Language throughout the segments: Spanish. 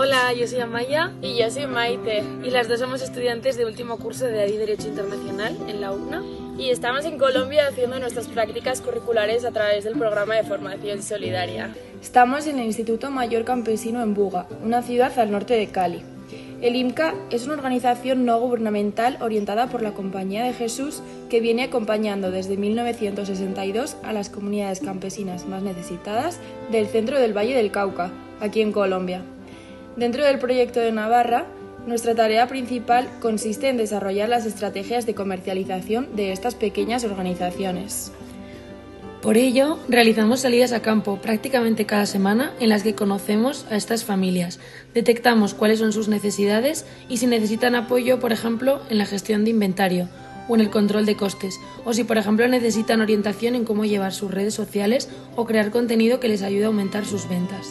Hola, yo soy Amaya. Y yo soy Maite. Y las dos somos estudiantes de último curso de ADI Derecho Internacional en la UCNA. Y estamos en Colombia haciendo nuestras prácticas curriculares a través del programa de formación solidaria. Estamos en el Instituto Mayor Campesino en Buga, una ciudad al norte de Cali. El IMCA es una organización no gubernamental orientada por la Compañía de Jesús que viene acompañando desde 1962 a las comunidades campesinas más necesitadas del centro del Valle del Cauca, aquí en Colombia. Dentro del proyecto de Navarra, nuestra tarea principal consiste en desarrollar las estrategias de comercialización de estas pequeñas organizaciones. Por ello, realizamos salidas a campo prácticamente cada semana en las que conocemos a estas familias, detectamos cuáles son sus necesidades y si necesitan apoyo, por ejemplo, en la gestión de inventario o en el control de costes, o si, por ejemplo, necesitan orientación en cómo llevar sus redes sociales o crear contenido que les ayude a aumentar sus ventas.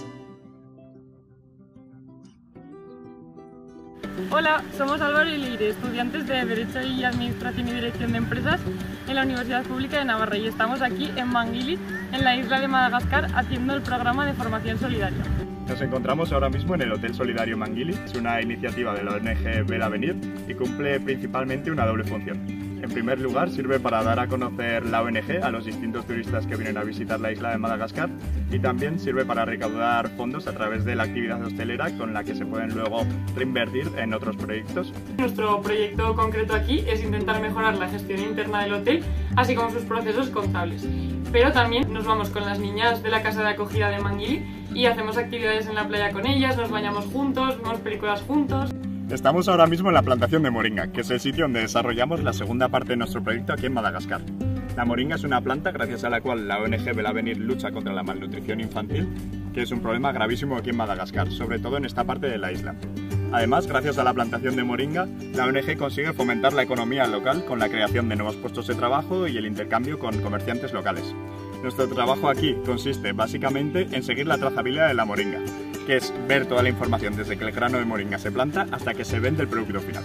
Hola, somos Álvaro y Leire, estudiantes de Derecho y Administración y Dirección de Empresas en la Universidad Pública de Navarra y estamos aquí en Manguilly, en la isla de Madagascar, haciendo el programa de formación solidaria. Nos encontramos ahora mismo en el Hotel Solidario Manguilly, es una iniciativa de la ONG Ver a Venir y cumple principalmente una doble función. En primer lugar, sirve para dar a conocer la ONG a los distintos turistas que vienen a visitar la isla de Madagascar y también sirve para recaudar fondos a través de la actividad hostelera con la que se pueden luego reinvertir en otros proyectos. Nuestro proyecto concreto aquí es intentar mejorar la gestión interna del hotel, así como sus procesos contables. Pero también nos vamos con las niñas de la casa de acogida de Manguilly y hacemos actividades en la playa con ellas, nos bañamos juntos, vemos películas juntos. Estamos ahora mismo en la plantación de moringa, que es el sitio donde desarrollamos la segunda parte de nuestro proyecto aquí en Madagascar. La moringa es una planta gracias a la cual la ONG Ver a Venir lucha contra la malnutrición infantil, que es un problema gravísimo aquí en Madagascar, sobre todo en esta parte de la isla. Además, gracias a la plantación de moringa, la ONG consigue fomentar la economía local con la creación de nuevos puestos de trabajo y el intercambio con comerciantes locales. Nuestro trabajo aquí consiste básicamente en seguir la trazabilidad de la moringa, que es ver toda la información desde que el grano de moringa se planta hasta que se vende el producto final.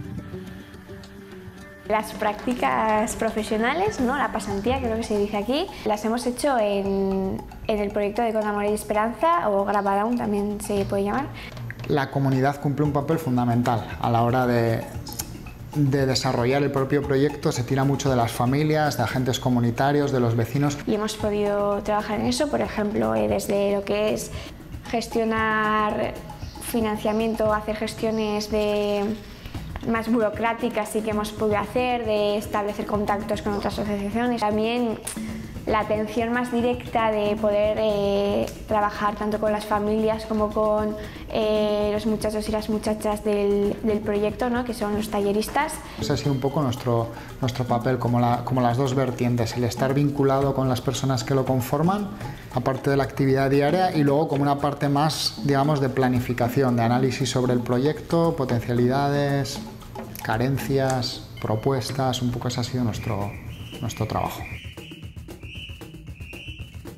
Las prácticas profesionales, ¿no? La pasantía, creo que se dice aquí, las hemos hecho en el proyecto de Con Amor y Esperanza, o Grabadown también se puede llamar. La comunidad cumple un papel fundamental a la hora de desarrollar el propio proyecto. Se tira mucho de las familias, de agentes comunitarios, de los vecinos. Y hemos podido trabajar en eso, por ejemplo, desde lo que es gestionar financiamiento, hacer gestiones más burocráticas sí que hemos podido hacer, de establecer contactos con otras asociaciones. También la atención más directa de poder trabajar tanto con las familias como con los muchachos y las muchachas del proyecto, ¿no? Que son los talleristas. Ese ha sido un poco nuestro papel, como las dos vertientes, el estar vinculado con las personas que lo conforman, aparte de la actividad diaria, y luego como una parte más, digamos, de planificación, de análisis sobre el proyecto, potencialidades, carencias, propuestas, un poco ese ha sido nuestro trabajo.